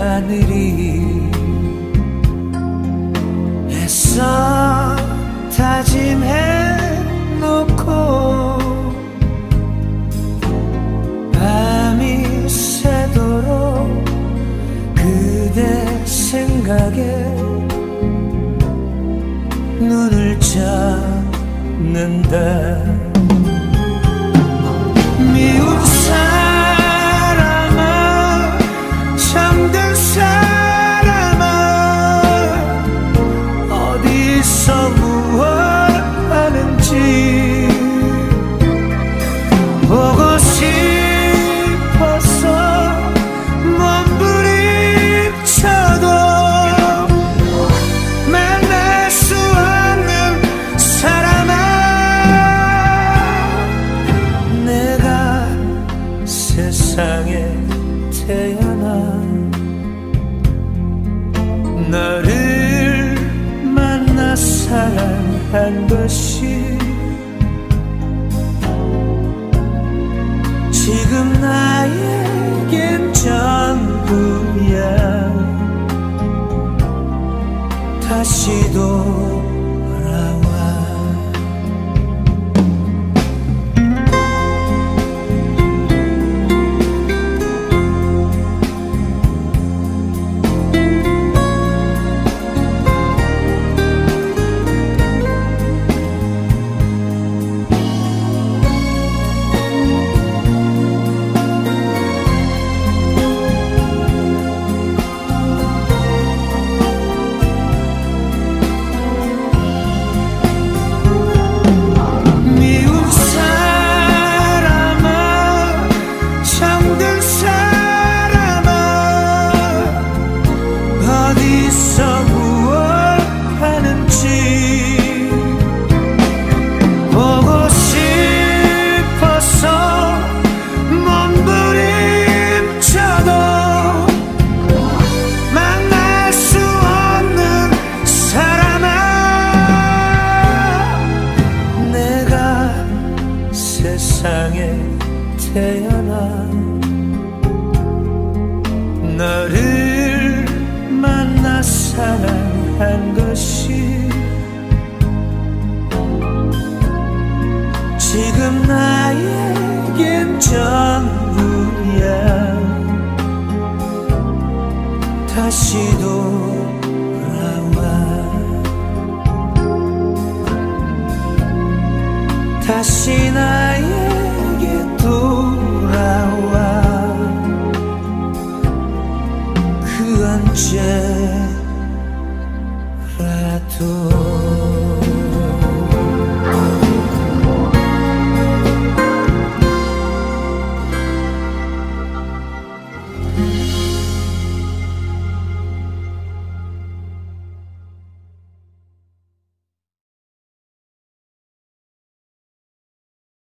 하늘이 애써 다짐해 놓고 밤이 새도록 그대 생각에 눈을 잡는다. 미운 사람아, 잠든 사람아, 어디서 무얼 하는지 보고 싶어서 몸부림쳐도 만날 수 없는 사람아, 내가 세상에 태어나 너를 만나 사랑한 것이 지금 나에겐 전부야. 다시 돌아와. 세상에 태어나 너를 만나 사랑한 것이 지금 나의